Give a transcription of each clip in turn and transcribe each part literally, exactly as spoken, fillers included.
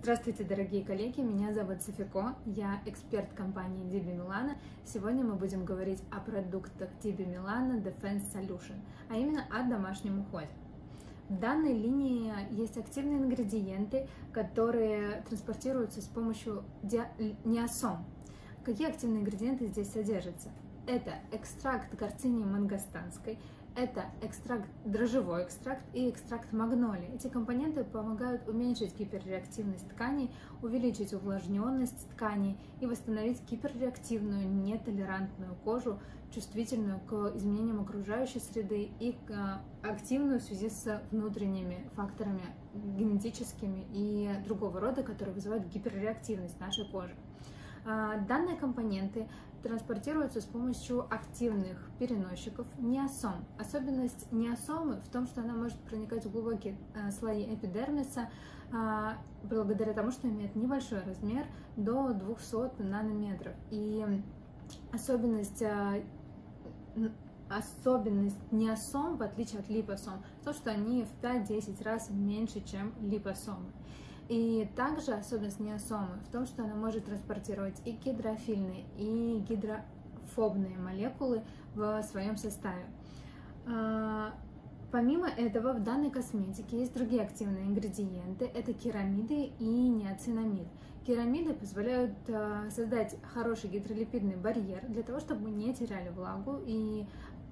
Здравствуйте, дорогие коллеги, меня зовут Софико, я эксперт компании ди би Milano. Сегодня мы будем говорить о продуктах ди би Milano Defense Solution, а именно о домашнем уходе. В данной линии есть активные ингредиенты, которые транспортируются с помощью неосом. Какие активные ингредиенты здесь содержатся? Это экстракт горцинии мангостанской, это экстракт, дрожжевой экстракт и экстракт магнолии. Эти компоненты помогают уменьшить гиперреактивность тканей, увеличить увлажненность тканей и восстановить гиперреактивную, нетолерантную кожу, чувствительную к изменениям окружающей среды и активную в связи с внутренними факторами генетическими и другого рода, которые вызывают гиперреактивность нашей кожи. Данные компоненты транспортируются с помощью активных переносчиков неосом. Особенность неосомы в том, что она может проникать в глубокие слои эпидермиса благодаря тому, что имеет небольшой размер до двухсот нанометров. И особенность, особенность неосом, в отличие от липосом, то, что они в пять-десять раз меньше, чем липосомы. И также особенность неосомы в том, что она может транспортировать и гидрофильные, и гидрофобные молекулы в своем составе. Помимо этого, в данной косметике есть другие активные ингредиенты. Это керамиды и неоцинамид. Керамиды позволяют создать хороший гидролипидный барьер для того, чтобы мы не теряли влагу и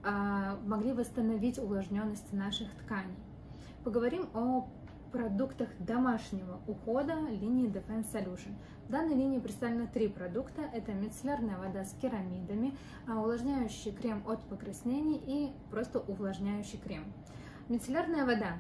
могли восстановить увлажненность наших тканей. Поговорим о продуктах домашнего ухода линии Defense Solution. В данной линии представлено три продукта. Это мицеллярная вода с керамидами, увлажняющий крем от покраснений и просто увлажняющий крем. Мицеллярная вода.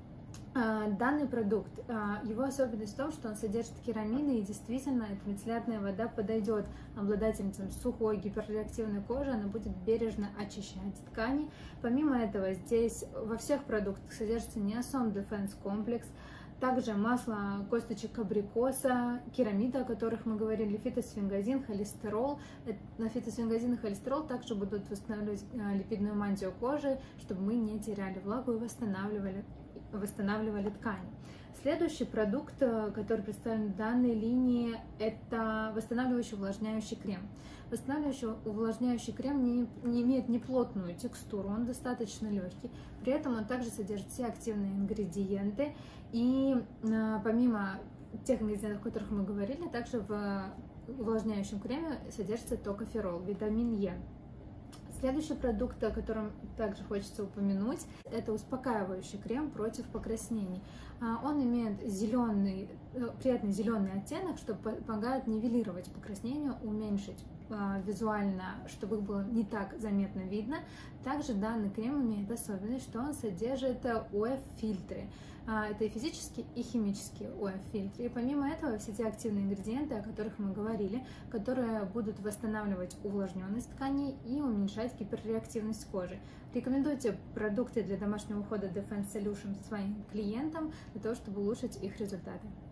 Данный продукт, его особенность в том, что он содержит керамиды, и действительно эта мицеллярная вода подойдет обладательницам сухой гиперреактивной кожи, она будет бережно очищать ткани. Помимо этого, здесь во всех продуктах содержится неосом Defense Complex, также масло косточек абрикоса, керамиды, о которых мы говорили, фитосфингазин, холестерол. На фитосфингазин и холестерол также будут восстанавливать липидную мантию кожи, чтобы мы не теряли влагу и восстанавливали восстанавливали ткани. Следующий продукт, который представлен в данной линии, это восстанавливающий увлажняющий крем. Восстанавливающий увлажняющий крем не, не имеет неплотную текстуру, он достаточно легкий, при этом он также содержит все активные ингредиенты, и а, помимо тех ингредиентов, о которых мы говорили, также в увлажняющем креме содержится токоферол, витамин Е. Следующий продукт, о котором также хочется упомянуть, это успокаивающий крем против покраснений. Он имеет зеленый, приятный зеленый оттенок, что помогает нивелировать покраснения, уменьшить визуально, чтобы их было не так заметно видно. Также данный крем имеет особенность, что он содержит о эф-фильтры. Это и физические, и химические о эф-фильтры. И помимо этого, все те активные ингредиенты, о которых мы говорили, которые будут восстанавливать увлажненность тканей и уменьшать гиперреактивность кожи. Рекомендуйте продукты для домашнего ухода Defense Solution своим клиентам для того, чтобы улучшить их результаты.